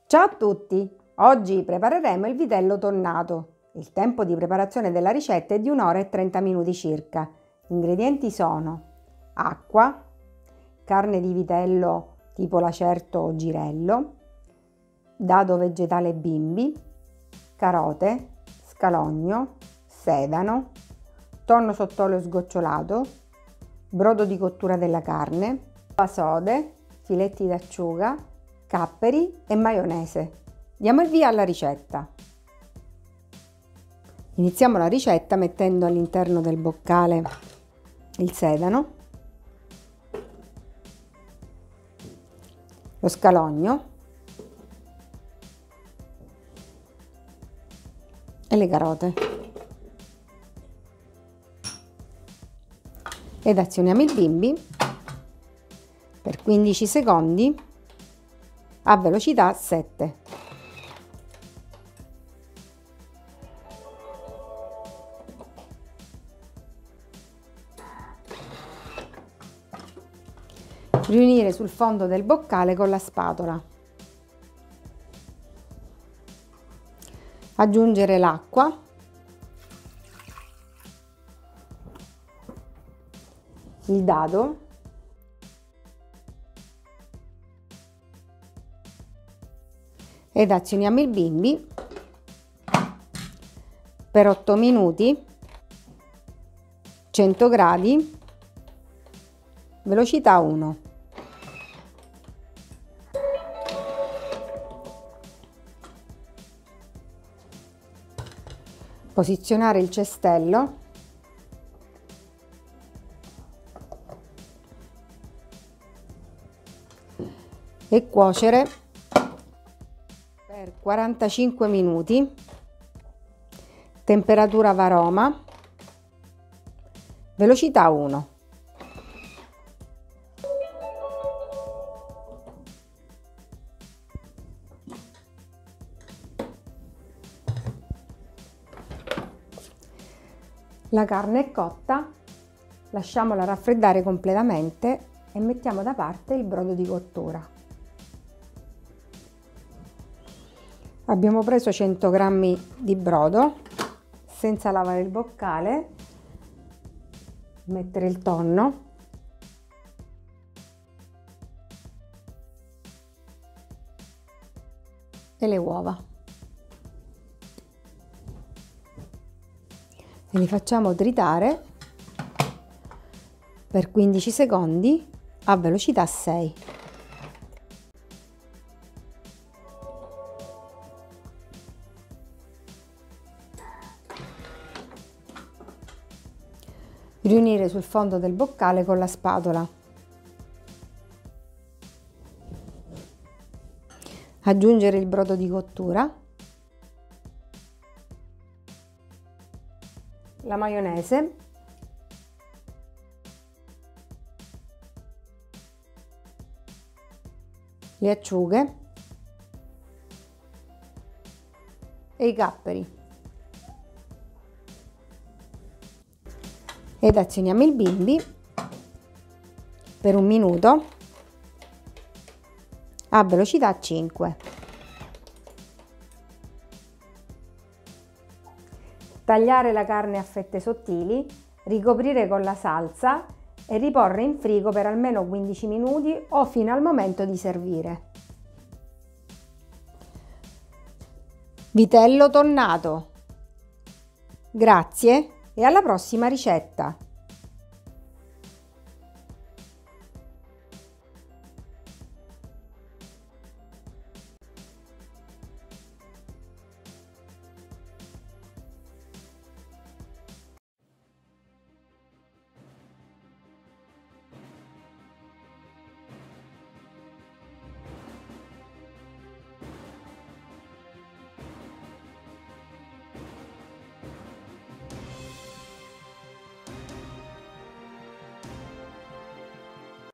Ciao a tutti! Oggi prepareremo il vitello tonnato. Il tempo di preparazione della ricetta è di 1 ora e 30 minuti circa. Gli ingredienti sono acqua, carne di vitello tipo lacerto o girello, dado vegetale bimbi, carote, scalogno, sedano, tonno sott'olio sgocciolato, brodo di cottura della carne, sode, filetti d'acciuga, capperi e maionese. Diamo il via alla ricetta. Iniziamo la ricetta mettendo all'interno del boccale il sedano, lo scalogno e le carote ed azioniamo il bimbi per 15 secondi a velocità 7. Riunire sul fondo del boccale con la spatola. Aggiungere l'acqua. Il dado. Ed azioniamo il bimbi per 8 minuti, 100 gradi, velocità 1. Posizionare il cestello e cuocere per 45 minuti, temperatura varoma, velocità 1. La carne è cotta, lasciamola raffreddare completamente e mettiamo da parte il brodo di cottura. Abbiamo preso 100 g di brodo, senza lavare il boccale, mettere il tonno, e le uova. E li facciamo tritare per 15 secondi a velocità 6. Riunire sul fondo del boccale con la spatola. Aggiungere il brodo di cottura, la maionese, le acciughe e i capperi. Ed azioniamo il bimbi per 1 minuto a velocità 5. Tagliare la carne a fette sottili, ricoprire con la salsa e riporre in frigo per almeno 15 minuti o fino al momento di servire. Vitello tonnato. Grazie e alla prossima ricetta!